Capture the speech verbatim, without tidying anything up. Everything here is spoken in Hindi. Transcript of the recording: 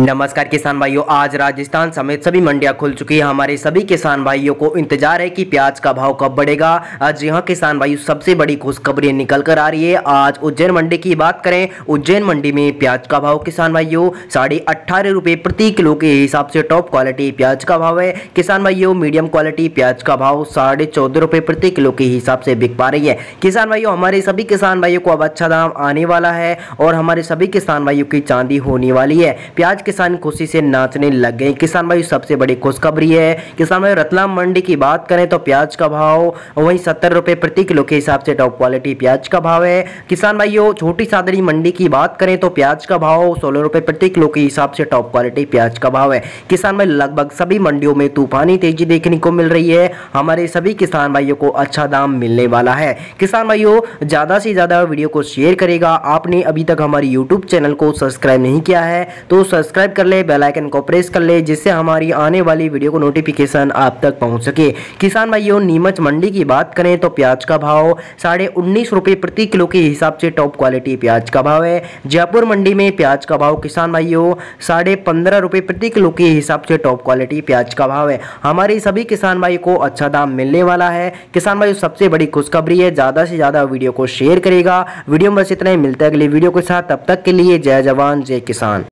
नमस्कार किसान भाइयों, आज राजस्थान समेत सभी मंडियां खुल चुकी है। हमारे सभी किसान भाइयों को इंतजार है कि प्याज का भाव कब बढ़ेगा। आज यहाँ किसान भाइयों सबसे बड़ी खुशखबरी निकल कर आ रही है। आज उज्जैन मंडी की बात करें, उज्जैन मंडी में प्याज का भाव किसान भाइयों साढ़े अट्ठारह रुपये प्रति किलो के हिसाब से टॉप क्वालिटी प्याज का भाव है। किसान भाइयों मीडियम क्वालिटी प्याज का भाव साढ़े चौदह रुपये प्रति किलो के हिसाब से बिक पा रही है। किसान भाइयों हमारे सभी किसान भाइयों को अब अच्छा दाम आने वाला है और हमारे सभी किसान भाइयों की चांदी होने वाली है। प्याज किसान खुशी से नाचने लग गए। किसान भाई सबसे बड़ी खुशखबरी है। किसान भाई रतलाम मंडी की बात करें तो प्याज का भाव वही सत्तर रुपए प्रति किलो के हिसाब से टॉप क्वालिटी प्याज का भाव है। किसान भाइयों छोटी सादड़ी मंडी की बात करें तो प्याज का भाव सोलह रुपए प्रति किलो के हिसाब से टॉप क्वालिटी प्याज का भाव है। किसान भाई लगभग सभी मंडियों में तूफानी तेजी देखने को मिल रही है। हमारे सभी किसान भाइयों को अच्छा दाम मिलने वाला है। किसान भाइयों ज्यादा से ज्यादा वीडियो को शेयर करेगा। आपने अभी तक हमारे यूट्यूब चैनल को सब्सक्राइब नहीं किया है तो सब्सक्राइब कर ले, बेल आइकन को प्रेस कर ले, जिससे हमारी आने वाली वीडियो को नोटिफिकेशन आप तक पहुंच सके। किसान भाइयों नीमच मंडी की बात करें तो प्याज का भाव साढ़े उन्नीस रुपये प्रति किलो के हिसाब से टॉप क्वालिटी प्याज का भाव है। जयपुर मंडी में प्याज का भाव किसान भाइयों साढ़े पंद्रह रुपये प्रति किलो के हिसाब से टॉप क्वालिटी प्याज का भाव है। हमारे सभी किसान भाई को अच्छा दाम मिलने वाला है। किसान भाई सबसे बड़ी खुशखबरी है, ज्यादा से ज्यादा वीडियो को शेयर करेगा। वीडियो में बस इतना ही, मिलता है अगली वीडियो के साथ। तब तक के लिए जय जवान जय किसान।